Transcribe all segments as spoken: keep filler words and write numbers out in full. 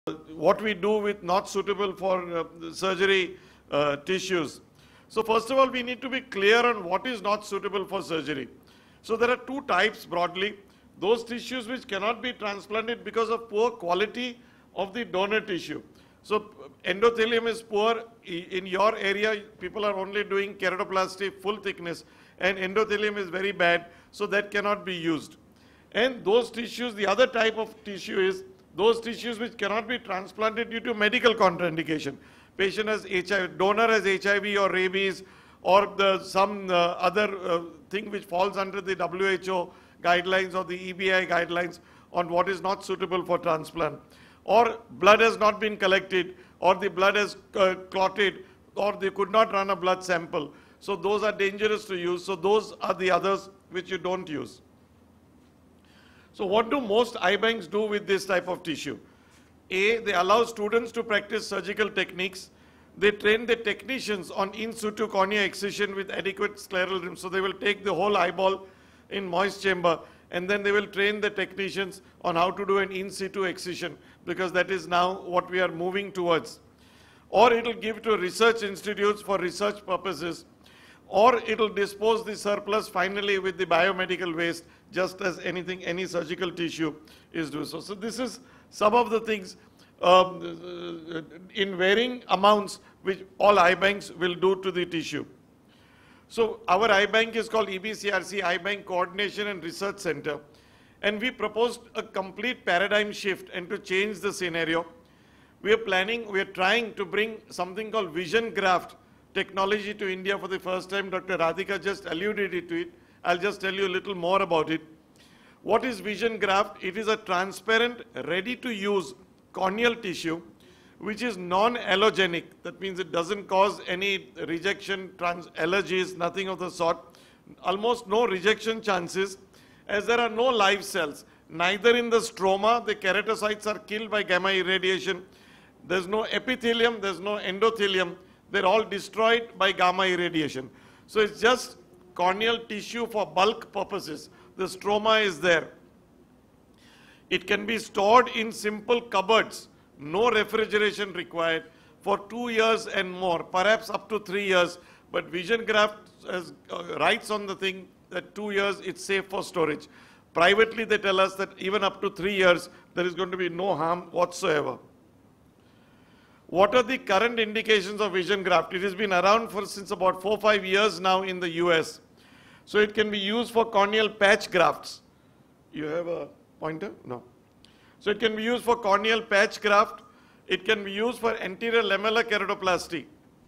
what we do with not suitable for uh, surgery uh, tissues. So first of all, we need to be clear on what is not suitable for surgery. So there are two types broadly. Those tissues which cannot be transplanted because of poor quality of the donor tissue. So endothelium is poor. In your area, people are only doing keratoplasty full thickness, and endothelium is very bad, so that cannot be used. And those tissues, the other type of tissue is those tissues which cannot be transplanted due to medical contraindication. Patient has H I V, donor has H I V or rabies, or the, some uh, other uh, thing which falls under the W H O guidelines or the E B I guidelines on what is not suitable for transplant. Or blood has not been collected, or the blood has uh, clotted, or they could not run a blood sample. So those are dangerous to use. So those are the others which you don't use. So what do most eye banks do with this type of tissue? A, they allow students to practice surgical techniques. They train the technicians on in situ cornea excision with adequate scleral rim. So they will take the whole eyeball in moist chamber, and then they will train the technicians on how to do an in situ excision, because that is now what we are moving towards. Or it will give to research institutes for research purposes, or it will dispose the surplus finally with the biomedical waste, just as anything, any surgical tissue is doing. So, so this is some of the things um, in varying amounts which all eye banks will do to the tissue. So our eye bank is called E B C R C, Eye Bank Coordination and Research Center. And we proposed a complete paradigm shift and to change the scenario. We are planning, we are trying to bring something called Vision Graft technology to India for the first time. Doctor Radhika just alluded to it. I'll just tell you a little more about it. What is Vision Graft? It is a transparent, ready-to-use corneal tissue which is non-allogenic. That means it doesn't cause any rejection, trans allergies, nothing of the sort. Almost no rejection chances, as there are no live cells. Neither in the stroma, the keratocytes are killed by gamma irradiation. There's no epithelium, there's no endothelium. They're all destroyed by gamma irradiation. So it's just corneal tissue for bulk purposes. The stroma is there. It can be stored in simple cupboards, no refrigeration required, for two years and more, perhaps up to three years. But Vision Graft has, uh, writes on the thing that two years it's safe for storage. Privately, they tell us that even up to three years, there is going to be no harm whatsoever. What are the current indications of Vision Graft? It has been around for since about four or five years now in the U S. So it can be used for corneal patch grafts. You have a pointer? No. So it can be used for corneal patch graft. It can be used for anterior lamellar keratoplasty.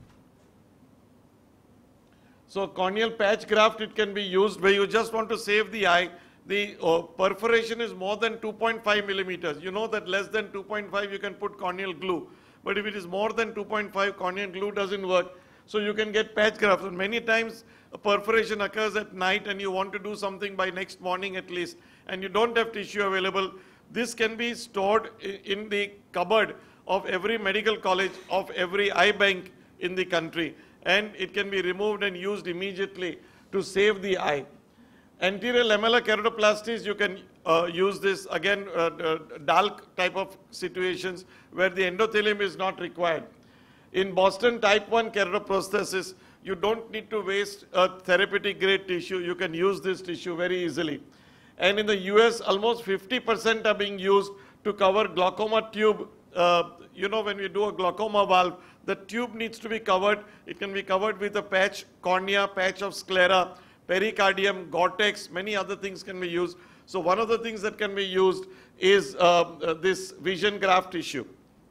So corneal patch graft, it can be used where you just want to save the eye. The uh, perforation is more than two point five millimeters. You know that less than two point five you can put corneal glue. But if it is more than two point five, corneal glue doesn't work. So you can get patch grafts. And many times a perforation occurs at night and you want to do something by next morning at least, and you don't have tissue available. This can be stored in the cupboard of every medical college, of every eye bank in the country. And it can be removed and used immediately to save the eye. Anterior lamellar keratoplasties, you can uh, use this, again, uh, uh, D A L C type of situations where the endothelium is not required. In Boston type one keratoprosthesis, you don't need to waste a therapeutic grade tissue. You can use this tissue very easily. And in the U S, almost fifty percent are being used to cover glaucoma tube. Uh, you know, when we do a glaucoma valve, the tube needs to be covered. It can be covered with a patch, cornea, patch of sclera, pericardium, Gore-Tex, many other things can be used. So one of the things that can be used is uh, uh, this Vision Graft tissue.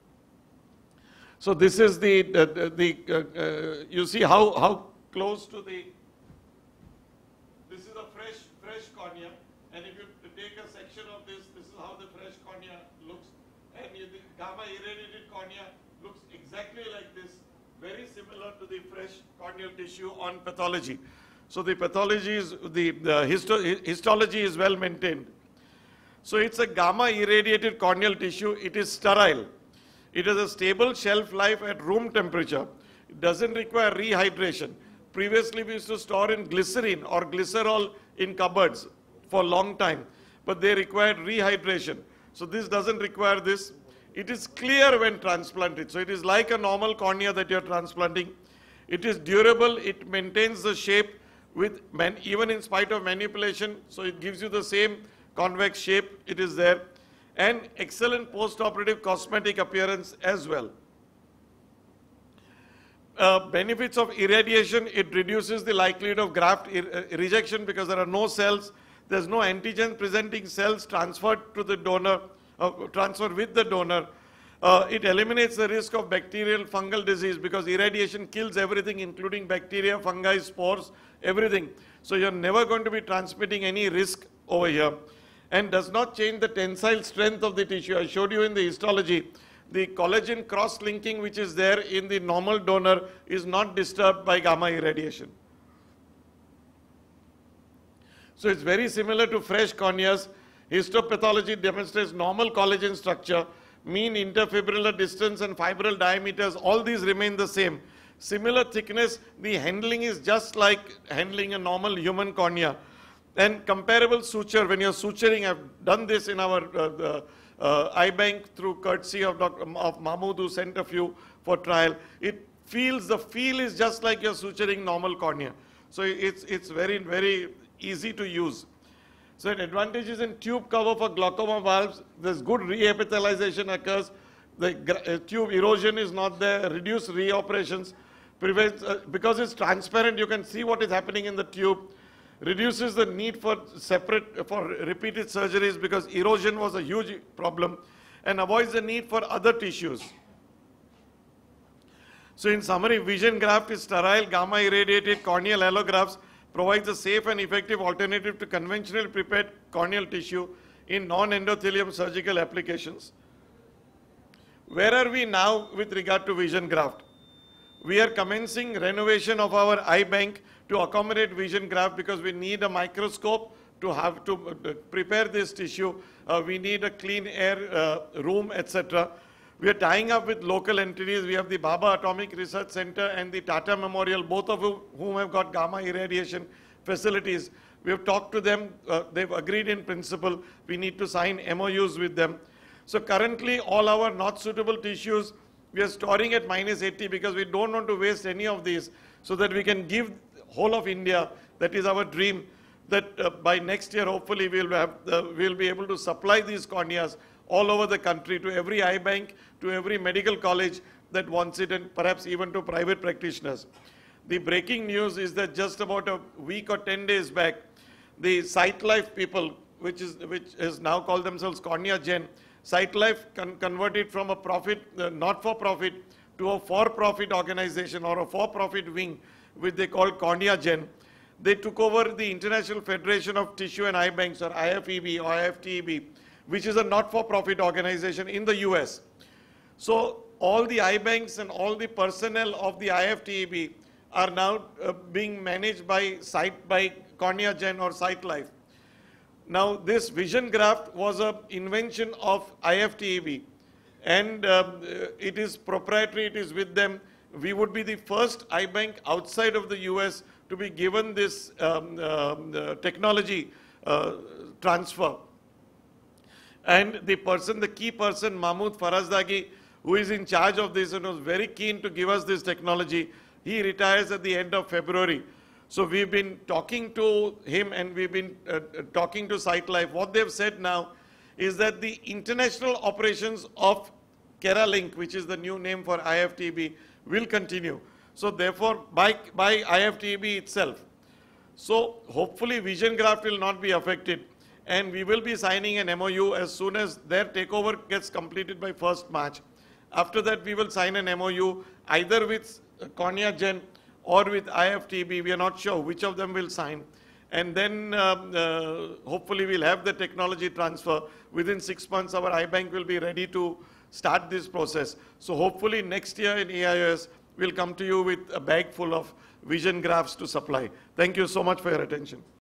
So this is the, uh, the uh, uh, you see how, how close to the, this is a fresh, fresh cornea. And if you take a section of this, this is how the fresh cornea looks. And the gamma irradiated cornea looks exactly like this, very similar to the fresh corneal tissue on pathology. So the pathology is, the, the histo histology is well maintained. So it's a gamma irradiated corneal tissue. It is sterile. It has a stable shelf life at room temperature. It doesn't require rehydration. Previously we used to store in glycerin or glycerol in cupboards for a long time, but they required rehydration. So this doesn't require this. It is clear when transplanted. So it is like a normal cornea that you are transplanting. It is durable. It maintains the shape with man, even in spite of manipulation. So it gives you the same convex shape. It is there. And excellent post-operative cosmetic appearance as well. Uh, benefits of irradiation: it reduces the likelihood of graft uh, rejection because there are no cells. There's no antigen presenting cells transferred to the donor, uh, transferred with the donor. Uh, it eliminates the risk of bacterial fungal disease because irradiation kills everything, including bacteria, fungi, spores, everything. So you're never going to be transmitting any risk over here. And does not change the tensile strength of the tissue. I showed you in the histology, the collagen cross-linking which is there in the normal donor is not disturbed by gamma irradiation. So it's very similar to fresh corneas. Histopathology demonstrates normal collagen structure, mean interfibrillar distance and fibril diameters, all these remain the same. Similar thickness, the handling is just like handling a normal human cornea. And comparable suture, when you're suturing, I've done this in our uh, the, uh, eye bank through courtesy of, Doctor of Mahmood, who sent a few for trial. It feels, the feel is just like you're suturing normal cornea. So it's, it's very, very easy to use. So an advantage is in tube cover for glaucoma valves. There's good reepithelialization occurs. The uh, tube erosion is not there. Reduced reoperations. Prevents, uh, because it's transparent, you can see what is happening in the tube. Reduces the need for separate, for repeated surgeries because erosion was a huge problem, and avoids the need for other tissues. So in summary, vision graft is sterile, gamma irradiated corneal allografts, provides a safe and effective alternative to conventionally prepared corneal tissue in non-endothelium surgical applications. Where are we now with regard to vision graft? We are commencing renovation of our eye bank to accommodate vision graft because we need a microscope to have to prepare this tissue. Uh, we need a clean air uh, room, et cetera. We are tying up with local entities. We have the Bhabha Atomic Research Center and the Tata Memorial, both of whom have got gamma irradiation facilities. We have talked to them. Uh, they've agreed in principle. We need to sign M O Us with them. So currently, all our not suitable tissues, we are storing at minus eighty because we don't want to waste any of these, so that we can give whole of India. That is our dream, that uh, by next year, hopefully, we'll, have, uh, we'll be able to supply these corneas all over the country to every eye bank, to every medical college that wants it, and perhaps even to private practitioners. The breaking news is that just about a week or ten days back, the SightLife people, which is, which is now called themselves Cornea Gen, SightLife con converted from a profit, uh, not-for-profit, to a for-profit organization or a for-profit wing, which they call Cornea Gen. They took over the International Federation of Tissue and Eye Banks, or I F E B or I F T E B, which is a not-for-profit organization in the U S. So all the eye banks and all the personnel of the I F T E B are now uh, being managed by Sight by Cornea Gen or SightLife. Now this vision graft was an invention of I F T E B, and um, it is proprietary, it is with them. We would be the first eye bank outside of the U S to be given this um, um, uh, technology uh, transfer. And the person, the key person, Mahmood Farazdagi, who is in charge of this and was very keen to give us this technology, he retires at the end of February. So we've been talking to him and we've been uh, talking to SightLife. What they've said now is that the international operations of Keralink, which is the new name for I F T E B, will continue. So therefore, by, by I F T E B itself. So hopefully vision graft will not be affected. And we will be signing an M O U as soon as their takeover gets completed by first March. After that, we will sign an M O U either with Cornea Gen or with I F T E B. We are not sure which of them will sign. And then um, uh, hopefully we'll have the technology transfer. Within six months, our eye bank will be ready to start this process. So hopefully next year in A I O S, we'll come to you with a bag full of vision grafts to supply. Thank you so much for your attention.